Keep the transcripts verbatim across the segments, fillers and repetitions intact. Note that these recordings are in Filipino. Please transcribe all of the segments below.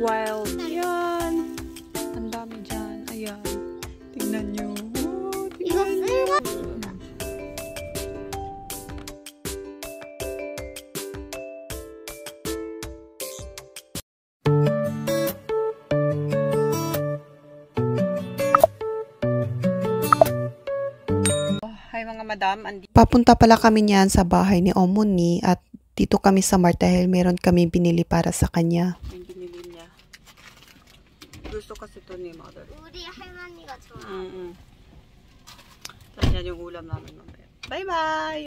wild. Yan. Ang dami dyan. Ayan. Tingnan nyo. Oh, tingnan nyo. Hi mga madam. Andi Papunta pala kami niyan sa bahay ni Omoni at dito kami sa Mart dahil meron kami binili para sa kanya. Yung binili niya. Gusto kasi ito ni mother. 우리 할머니가 좋아. Mm-mm. Tapos yan yung ulam namin mamaya. Bye-bye!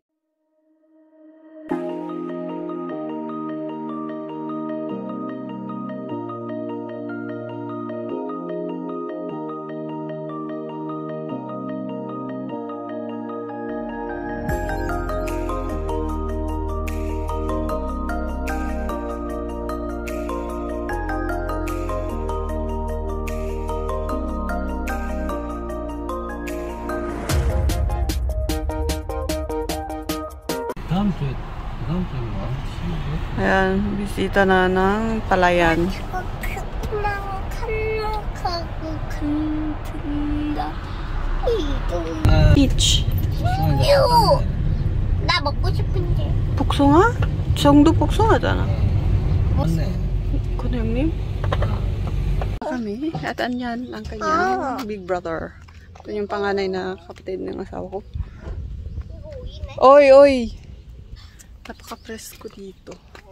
다음 주에 다음 주에 와. Ayan, bisita na ng palayan. 그거 끝나고 칼로하고 간다. 이거 Peach. 이거 나 먹고 싶은데. 복숭아? 정도 복숭아잖아. 맞네. Kun 형님? Kami. At anyan ang kanyang big brother. Ito yung panganay na kapatid ng asawa ko. 이거 오이네. Oy, oy! Napaka-presko dito.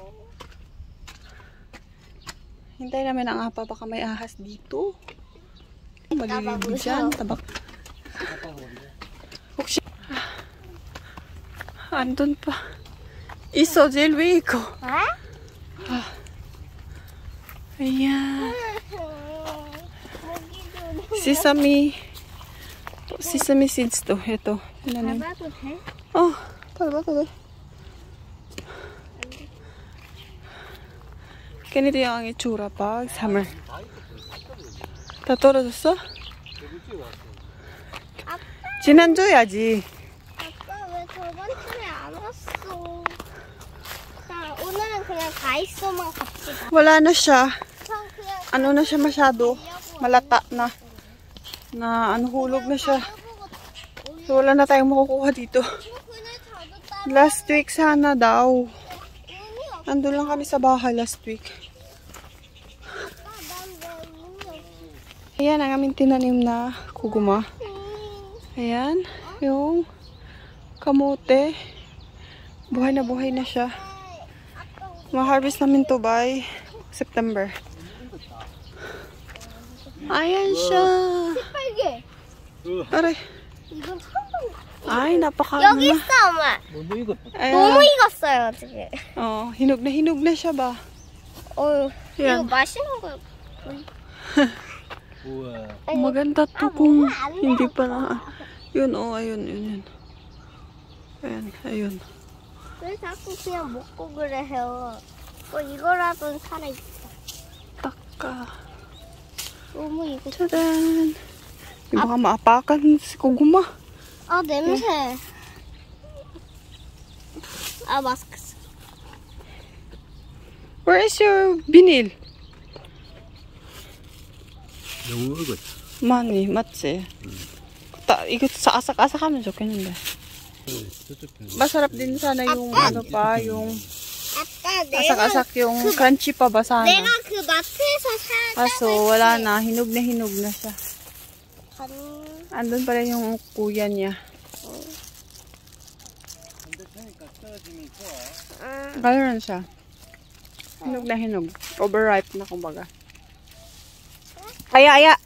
Hintay namin ang apa. Baka may ahas dito. Malilibig dyan. Tabak. 혹시 andun pa. Iso, 제일 위에 있고. 아? Ayan. Sesame. Sesame seeds to. Ito. Ano 밟아도 돼? 어, 밟아도 돼. 걔네들 양의 itsura pag summer. 다 떨어졌어? 지난줘야지. 아빠 왜 저번 주에 안 왔어? 자, 오늘은 그냥 가 있어만 갑시다. Wala na siya. 전 그냥 Ano na siya masyado. Malata na. Na ano hulog na siya. So, wala na tayong makukuha dito. 그냥 자도 따. Last week sana daw. 의미 없어. Ando lang kami sa bahay last week. 난왜 의미 없어? Ayan ang aming tinanim na kuguma. Ayan. Yung kamote. Buhay na buhay na siya. Ma-harvest namin to by September. Ayan siya. 빨개. Aray. 이건 처음 본 거. Ay, napaka 여기 ano na. 있어, 엄마. 뭐뭐 이거 Ayan. 너무 익었어요, 지금. Oh, hinog na hinog na siya ba? 어, 이거 Ayan. 맛있는 거예요. 우와. Maganda to kung hindi pa na. Yun, oh, ayun, yun, yun. Ayan, ayun. 왜 자꾸 그냥 먹고 그래요? 뭐 이거라도 살아있어. Taka. 너무 이거. Tadaan. Yung baka maapakan si kuguma. 아, 냄새. 아, 마스크. 써. Where is your binil? 너무 이거. Mani, 맞지? Ta, 이거 sa asak-asak ha면 좋겠는데. 저쪽 편. Masarap din sana yung ano pa, yung 아빠, 내가, asak-asak yung crunchy pa ba sana? 내가 그 마트에서 사. Kaso wala na, hinog na hinog na siya. 간... Andun pala yung kuya niya. 아, Gano'n siya. Hinog na hinog. Overripe na kumbaga. Aya, aya!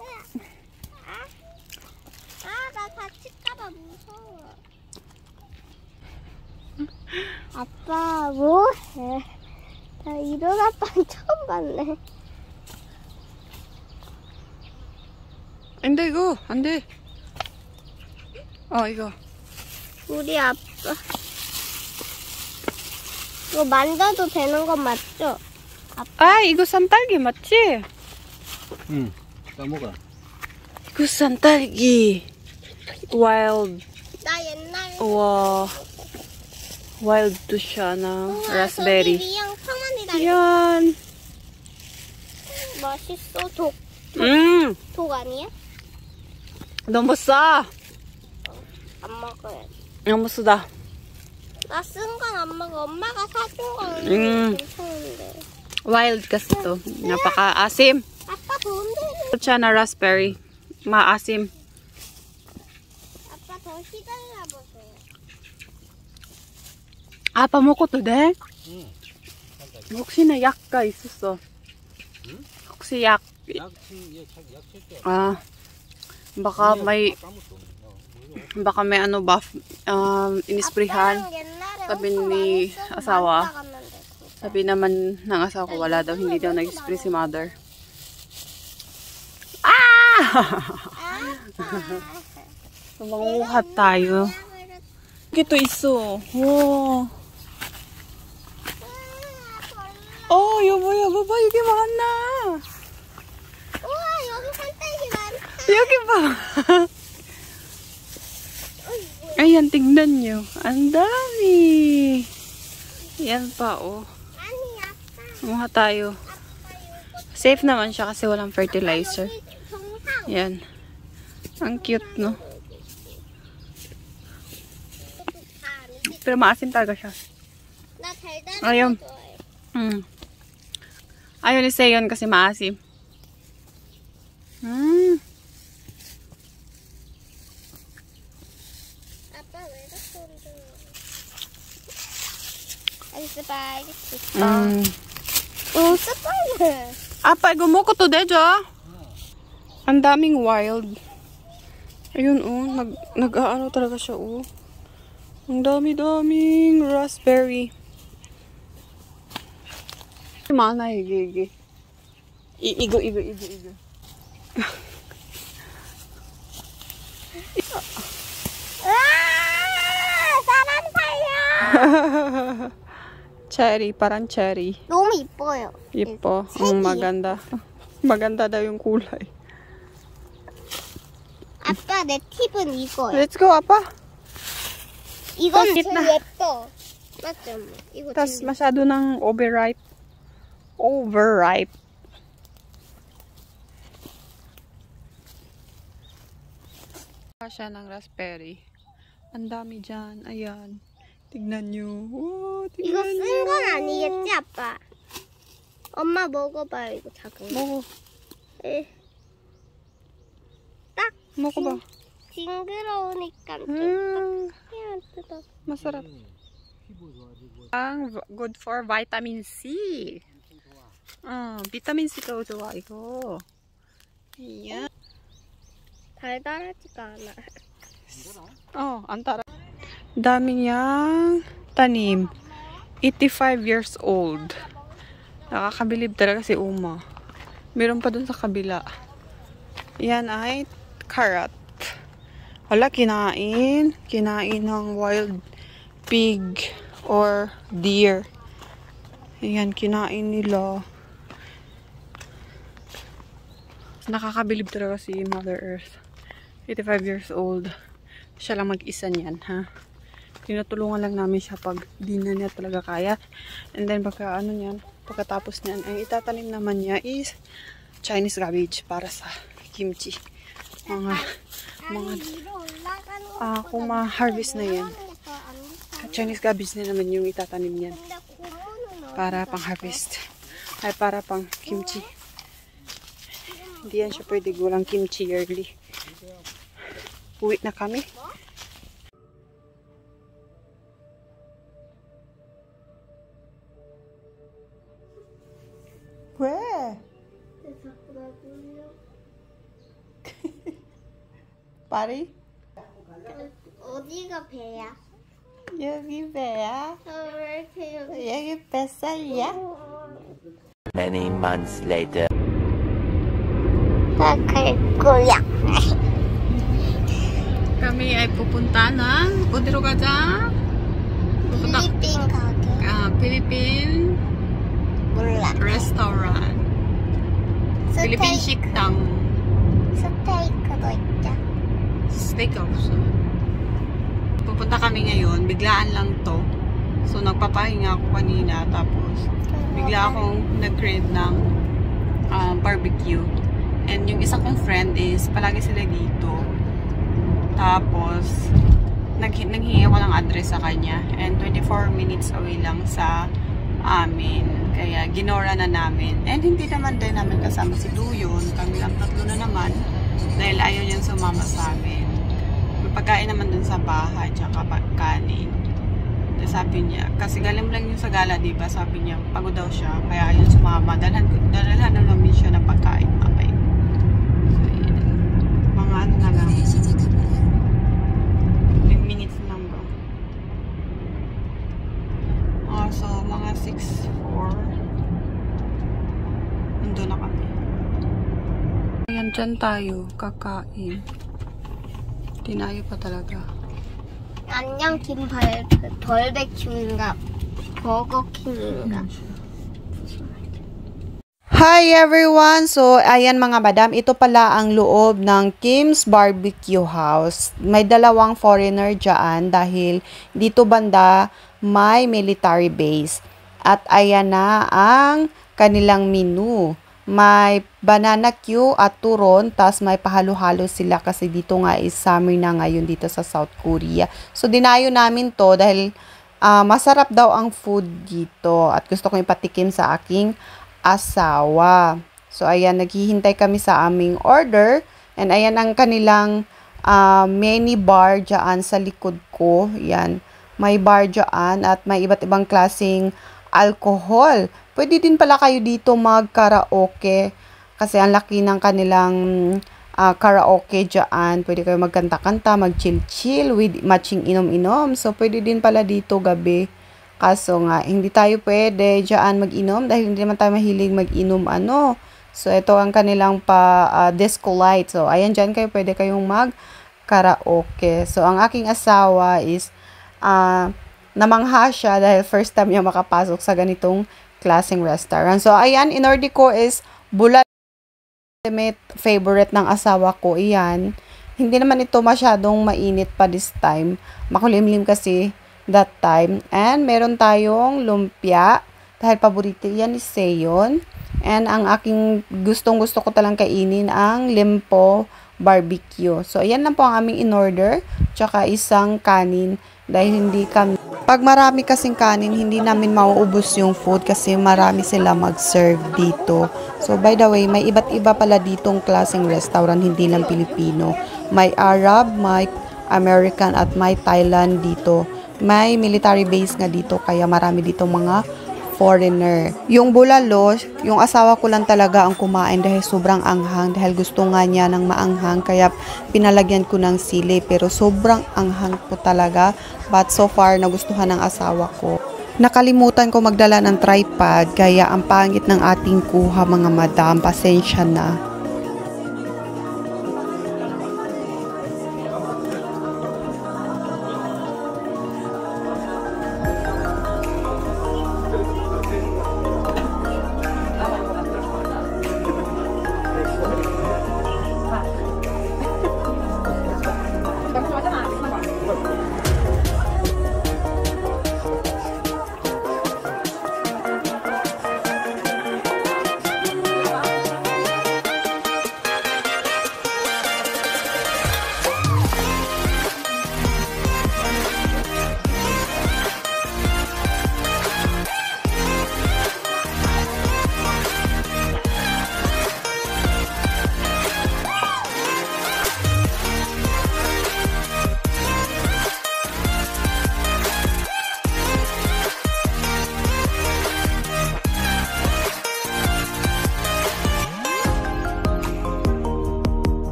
아, 나 다칠까봐 무서워. 아빠, 뭐해? 나 이런 아빠 처음 봤네. Hindi, go. Hindi. Oh, 이거. 우리 아빠. 이거 만져도 되는 건 맞죠? 아, 이거 산딸기 맞지? 응. 까먹어. 이거 산딸기. Wild. 나 옛날에 와. Wild siya ng 우와, raspberry. 저기 위양 평안이 달려. Yan. 뭐 맛있어. 독, 음, 독 아니야? 너무 싸. 안 먹어요. 너무 쓰다. 나 쓴 건 안 먹어. 엄마가 사준 건 음. 괜찮은데. Wild kasi to. Napaka-asim. 아빠 돈데. Ito siya na raspberry. Maasim. 아빠 더 시달라보세요. 아빠 먹고 또 돼? 응. 혹시나 약가 있었어? 혹시 약? 약치, 예, 약, 약칠게. 아, baka may, 아무것도 없네. 어, 뭐야? baka may ano ba, um, inisprihan. 아빠랑 옛날에 Sabi 엄청 ni 많이 쓰고 asawa. 많이 나갔는데, 진짜. Sabi naman ng asawa ko, wala daw, hindi daw nag-spray si mother. Ah! 아빠. Manguhat tayo. Ito iso. Wow. Oh, 여보, 여보, 봐, 여기 많아. 우와, 여기 산딸기 많다. 여기 봐. Ayan, tignan nyo. Ang dami. Yan pa, oh. 아니, 아빠. Kumuha tayo. Safe naman siya kasi walang fertilizer. 여기 정상. Yan. Ang cute, no? Pero maasim talaga siya. 나 달달한 Ayun. 거 좋아해. Mm. Ayaw ni Seyon kasi maasim. Mm. 아빠 왜 자꾸 흔들어? 아니, 스파게티. Mm. 오, 스파게티. Apa, gumuko to, Dejo. Ang daming wild. Ayun, oh. Nag, nag-aano talaga siya, oh. Ang dami-daming raspberry. Mana, higi, higi. Igo, igo, igo, igo. 아, 사람 살려. Cherry, parang cherry. 너무 이뻐요. Ipo. 색이. Ang maganda. Maganda daw yung kulay. 아빠 내 팁은 이거예요. Let's go, apa. 이건 팁 제일 나. 예뻐. 맞죠? 엄마? 이거 Tapos 제일 masyado ng overripe. Overripe. Siya ng raspberry. Ang dami dyan. Ayan. Tignan nyo. Oh, 이거 tignan 쓴 nyo. 건 아니겠지, 아빠? 엄마 먹어봐요, 이거 작은 거. Moko. 에, 딱 Moko ba? 징그러우니까 좀 Hmm, 그냥 뜯어. masarap. 피부 좋아지고. Ang v- good for vitamin C. Oh, vitamin C daw 좋아 이거. Ayan. 달달하지가 않아. Oh, antara. Dami niyang tanim. eighty-five years old. Nakakabilib talaga si Uma. Meron pa dun sa kabila. Yan ay carrot. Wala, kinain. Kinain ng wild pig or deer. Ayan, kinain nila. Nakakabilib talaga si Mother Earth. eighty-five years old. Siya lang mag-isa niyan, ha? Tinutulungan lang namin siya pag di na niya talaga kaya. And then, pagka ano niyan, pagkatapos niyan, ang itatanim naman niya is Chinese cabbage para sa kimchi. Mga, mga, 위로 올라가는 ah, kung ma-harvest na yan, Chinese cabbage na naman yung itatanim niyan. 근데 고무는 Para pang harvest. Ay, para pang kimchi. Hindi yan siya pwede walang kimchi yearly. Uwi na kami. Where? Pari? 어디가 배야? 여기 배야? 어, 왜 이렇게 여기 여기 뱃살이야? Many months later. 갈 거야. Kami ay pupunta ng Odero gaja. Pupunta 필리핀 가게. ah, Philippine 몰라. restaurant. Philippine 스테이크, 식당. 스테이크도 있죠. Steakhouse. Pupunta kami ngayon. Biglaan lang to. So, nagpapahinga ako kanina. Tapos, bigla akong nag-crave ng um, barbecue. And yung isa kong friend is palagi sila dito. Tapos nag naghingi ako ng address sa kanya. And twenty-four minutes away lang sa amin. Kaya ginora na namin. And hindi naman din namin kasama si Duyon. Kami lang tatlo na naman. Dahil ayaw niyang sumama sa amin. May pagkain naman dun sa bahay. Tsaka pagkanin. Sabi niya, kasi galing lang yung sa gala, diba? Sabi niya, pagod daw siya, kaya ayun sumama. Dalhan, dalhan na namin siya ng pagkain mamay. So, yan. Mga ano na lang. ten minutes lang ba? Oh, so, mga six four. Nandun na kami. Ayan, dyan tayo, kakain. Tinayo pa talaga. 안녕 김벌 벌백충인가 버거킹인가. Hi everyone! So, ayan mga madam, ito pala ang loob ng Kim's Barbecue House. May dalawang foreigner dyan dahil dito banda may military base. At ayan na ang kanilang menu. May banana Q at turon, tas may pahalo-halo sila kasi dito nga is summer na ngayon dito sa South Korea. So, dinayo namin to dahil uh, masarap daw ang food dito at gusto kong ipatikim sa aking asawa. So, ayan, naghihintay kami sa aming order and ayan ang kanilang uh, mini bar dyan sa likod ko. Yan, may bar dyan at may iba't ibang klaseng alcohol. Pwede din pala kayo dito mag-karaoke kasi ang laki ng kanilang uh, karaoke dyan. Pwede kayo magkanta-kanta, mag-chill-chill with matching inom-inom. So, pwede din pala dito gabi. Kaso nga, hindi tayo pwede dyan mag-inom dahil hindi naman tayo mahilig mag-inom ano. So, ito ang kanilang pa uh, disco light. So, ayan dyan kayo, pwede kayong mag-karaoke. So, ang aking asawa is uh, namangha siya dahil first time niya makapasok sa ganitong klaseng restaurant. So, ayan, in-order ko is bulalo. Favorite ng asawa ko, iyan. Hindi naman ito masyadong mainit pa this time. Makulimlim kasi that time. And meron tayong lumpia. Dahil paborito yan ni Seyon. And ang aking gustong gusto ko talang kainin ang limpo barbecue. So, ayan lang po ang aming in-order. Tsaka isang kanin. Dahil hindi kami pag marami kasing kanin, hindi namin mauubos yung food kasi marami sila mag-serve dito. So, by the way, may iba't iba pala ditong klaseng restaurant, hindi lang Pilipino. May Arab, may American, at may Thailand dito. May military base nga dito, kaya marami ditong mga foreigner. Yung bulalo, yung asawa ko lang talaga ang kumain dahil sobrang anghang. Dahil gusto nga niya ng maanghang, kaya pinalagyan ko ng sili. Pero sobrang anghang po talaga. But so far, nagustuhan ng asawa ko. Nakalimutan ko magdala ng tripod, kaya ang pangit ng ating kuha mga madam. Pasensya na.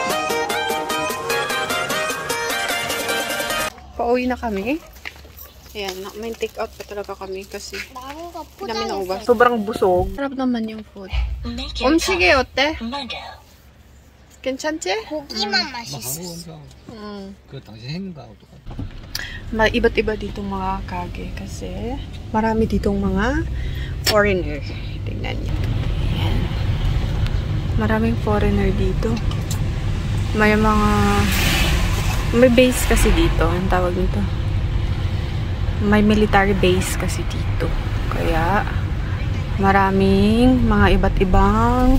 Pauwi na kami. Ayan, may take out pa talaga kami kasi 나는 거 hindi namin naubos. 포장했어. Sobrang busog. Sarap naman yung food. 음식이 어때? 괜찮지? 고기만 뭐 맛있어. 한국 원장 음. 그 당신 행가하고 똑같아. Ma iba't iba ditong mga kage kasi marami ditong mga foreigner. Tingnan niyo. Ayan. Maraming foreigner dito. May mga may base kasi dito. Ang tawag nito. May military base kasi dito. Kaya maraming mga iba't ibang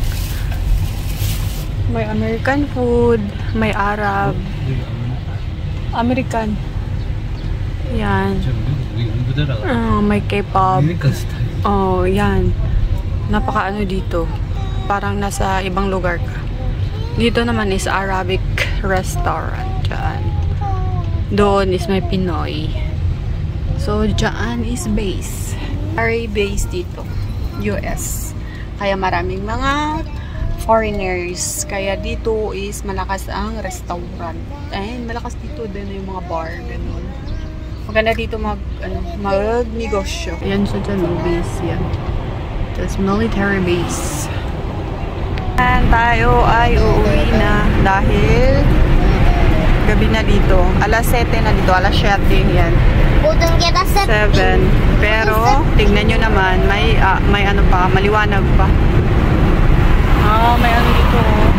may American food, may Arab, American. Yan. 우리 공부대라가 Ah, may K-pop. 아메리칸 스타일. Oh, yan. Napaka ano dito. Parang nasa ibang lugar ka. Dito naman is Arabic restaurant. Diyan. Doon is may Pinoy. So, diyan is base. Military base dito. U S. Kaya maraming mga foreigners. Kaya dito is malakas ang restaurant. And malakas dito din yung mga bar. Ganun. Maganda dito mag, ano, mag-negosyo. Yan siya dyan, yung base yan. That's military base. And tayo ay uuwi na dahil gabi na dito. alas sete na dito. alas siyete yan. 모든 게 다 세트. seven. Pero, tignan nyo naman, may, ah, may ano pa, maliwanag pa. Ah, may ano dito.